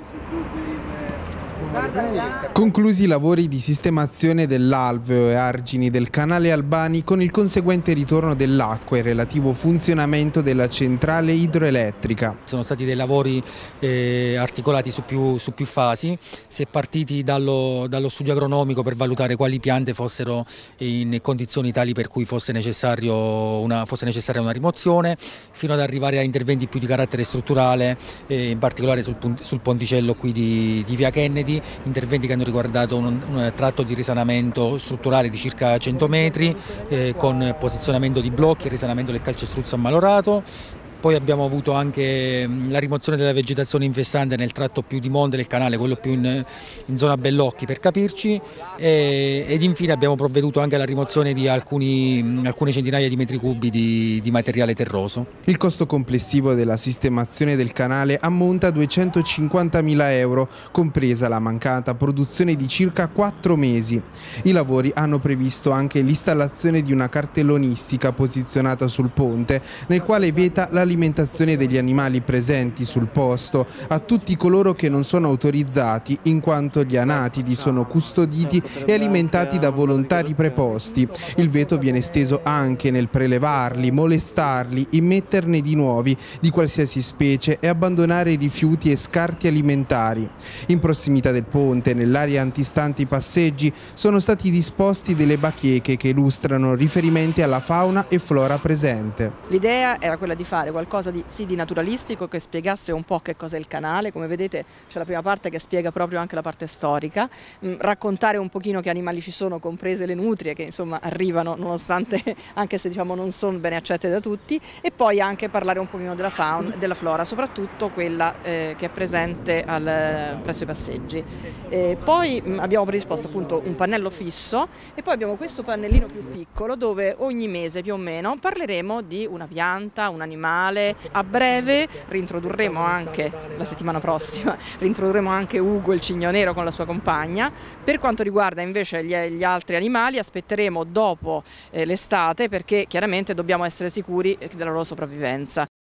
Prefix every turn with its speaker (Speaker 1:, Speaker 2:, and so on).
Speaker 1: Conclusi i lavori di sistemazione dell'alveo e argini del canale Albani con il conseguente ritorno dell'acqua e relativo funzionamento della centrale idroelettrica.
Speaker 2: Sono stati dei lavori articolati su più fasi. Si è partiti dallo studio agronomico per valutare quali piante fossero in condizioni tali per cui fosse necessaria una rimozione, fino ad arrivare a interventi più di carattere strutturale, in particolare sul ponticello qui di Via Kennedy, interventi che hanno riguardato un tratto di risanamento strutturale di circa 100 metri, con posizionamento di blocchi e risanamento del calcestruzzo ammalorato. Poi abbiamo avuto anche la rimozione della vegetazione infestante nel tratto più di monte del canale, quello più in zona Bellocchi per capirci, ed infine abbiamo provveduto anche alla rimozione di alcune centinaia di metri cubi di materiale terroso.
Speaker 1: Il costo complessivo della sistemazione del canale ammonta a 250.000 euro, compresa la mancata produzione di circa 4 mesi. I lavori hanno previsto anche l'installazione di una cartellonistica posizionata sul ponte, nel quale vieta l'alimentazione degli animali presenti sul posto a tutti coloro che non sono autorizzati, in quanto gli anatidi sono custoditi e alimentati da volontari preposti. Il veto viene esteso anche nel prelevarli, molestarli, immetterne di nuovi di qualsiasi specie e abbandonare rifiuti e scarti alimentari. In prossimità del ponte, nell'area antistante i passeggi, sono stati disposti delle bacheche che illustrano riferimenti alla fauna e flora presente.
Speaker 3: L'idea era quella di fare qualcosa di naturalistico, che spiegasse un po' che cos'è il canale. Come vedete c'è la prima parte che spiega proprio anche la parte storica, raccontare un pochino che animali ci sono, comprese le nutrie che insomma arrivano nonostante, anche se diciamo non sono bene accette da tutti, e poi anche parlare un pochino della fauna, della flora, soprattutto quella che è presente presso i passeggi. Poi abbiamo predisposto appunto un pannello fisso e poi abbiamo questo pannellino più piccolo dove ogni mese più o meno parleremo di una pianta, un animale. A breve reintrodurremo anche, la settimana prossima, reintrodurremo anche Ugo il cigno nero con la sua compagna. Per quanto riguarda invece gli altri animali aspetteremo dopo l'estate, perché chiaramente dobbiamo essere sicuri della loro sopravvivenza.